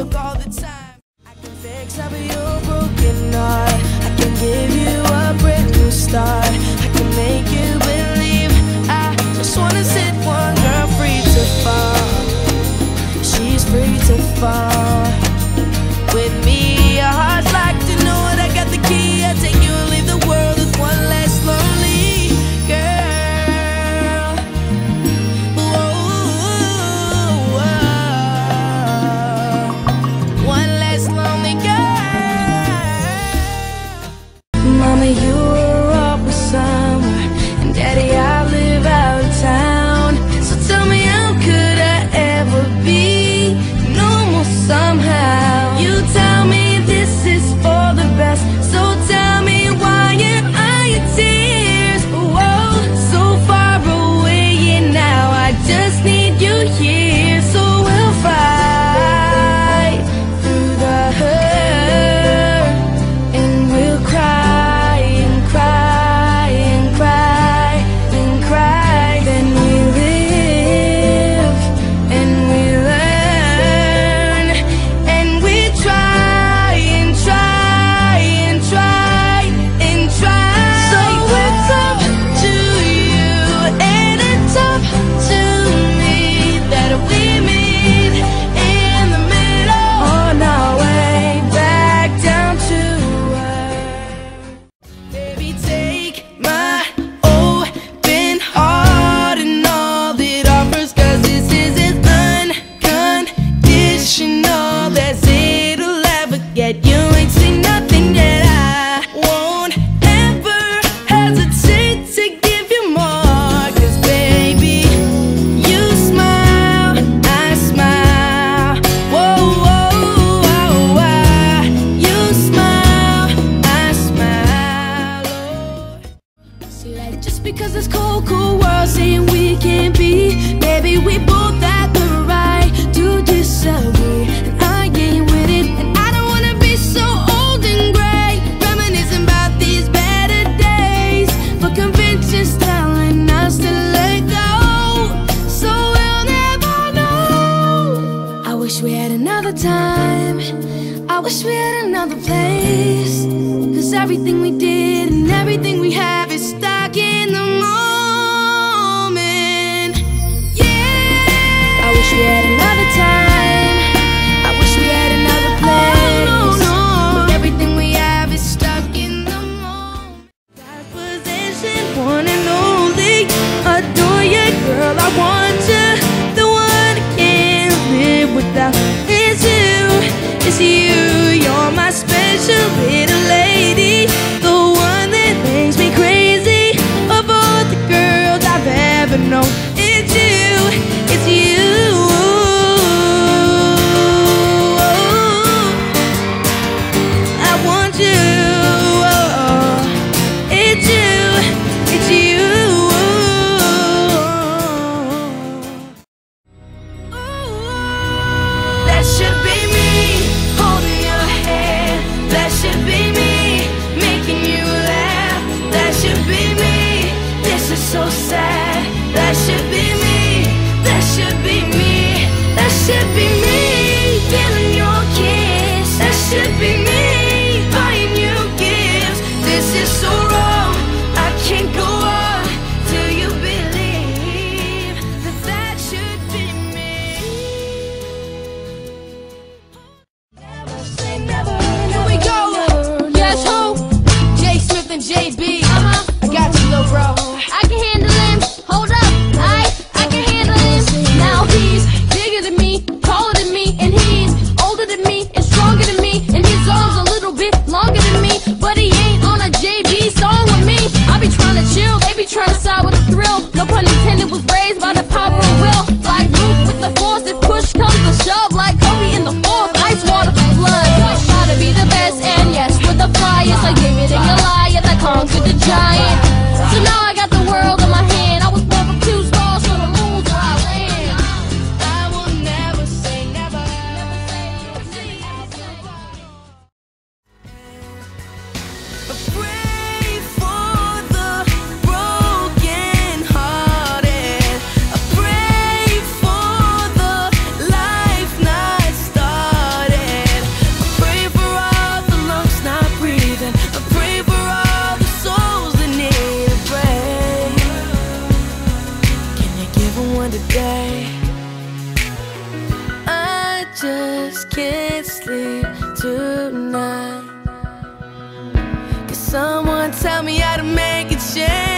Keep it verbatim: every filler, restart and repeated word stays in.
drunk all the time. I can fix up your broken heart. I can give you a brand new start. I can make you believe. I just wanna set one girl free to fall. She's free to fall. With me, your heart's locked. You know what? I got the key. I take you and leave the world with one less lonely girl. Whoa, one less lonely girl. Mama, you were up with somewhere, and Daddy, I live out of town. So tell me, how could I ever be normal somehow? You tell me this is for the best, so tell me why are your tears? Whoa, so far away, and now I just need you here. So we'll fight through the hurt, and we'll cry and cry and cry and cry. Then we live and we learn, and we try and try and try and try. So it's up to you and it's up to me that we meet in the middle on our way back down to earth. Baby, take my open heart and all it offers, 'cause this is as unconditional as it'll ever get. You ain't seen nothing that I won't ever hesitate to give you more. 'Cause baby, you smile, I smile. Whoa, whoa, whoa, whoa. You smile, I smile. Oh. See, like, just because this cold, cold world saying we can't be, maybe we both have the right to disagree. And I ain't with it, and I don't wanna be so old and gray, reminiscing about these better days, but conventions telling us to let go, so we'll never know. I wish we had another time, I wish we had another place, 'cause everything we did and everything we have is stuck in the moment. Yeah, I wish we had another time, I wish we had another place, but everything we have is stuck in the moment. That possession, one and only, adore you, girl, I want you, the one I can't live without. It's you, it's you, you're my special little lady, the one that makes me crazy, of all the girls I've ever known. It's you, it's you. I want you. It's you, it's you. That should be me holding your hand. That should be me making you laugh. That should be me. This is so sad. That should be me. That should be me. That should be me feeling your kiss. That should be me buying you gifts. This is so wrong. I can't go on till you believe that that should be me. Never say never. Here we go. Yes, who? J Smith and J B. Uh-huh. I got you, little bro. I can handle him. Hold up, I I can handle him. Now he's bigger than me, taller than me, and he's older than me and stronger than me, and his arms a little bit longer than me. But he ain't on a J B song with me. I be trying to chill, they be trying to side with a thrill. No pun intended, was raised by the power of will. Like Luke with the force, if push comes to shove, like Kobe in the fourth, ice water for blood. Try to be the best, and yes, with the flyers, like David and Goliath, I conquered the giant. So now I got the world in my hand. I was born from two stars, so the moon's where I land. I will never say never. Pray for the broken. sleep tonight. Could someone tell me how to make a change?